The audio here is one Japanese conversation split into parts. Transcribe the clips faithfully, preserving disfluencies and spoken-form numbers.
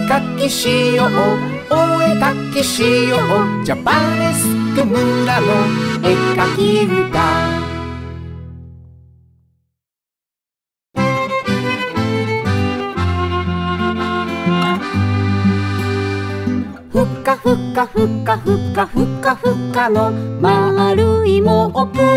かきしようお絵かきしようジャパネスク村の絵かき歌。ふかふかふかふかふかふかの丸いモップ。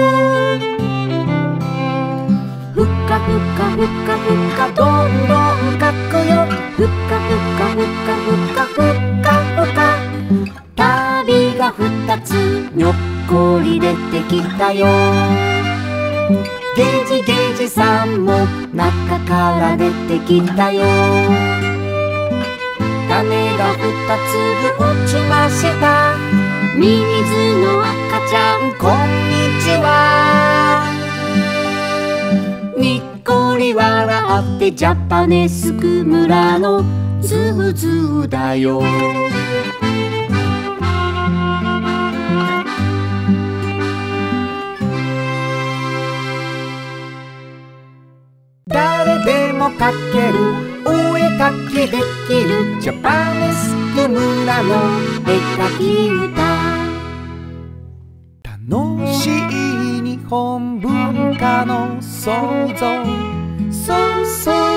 ふかふかふかふかどんどんかくよ。ふかふかふかふかふかふか。旅がふたつにょっこり出てきたよ。ゲジゲジさんも中から出てきたよ。種がふたつぶ落ちました。ミミズの赤ちゃんこんにちは。にっこり笑ってジャパネスク村のズーズーだよ。誰でも描けるお絵かきできるジャパネスク村の絵かき歌。楽しい日本文化の創造、そうそう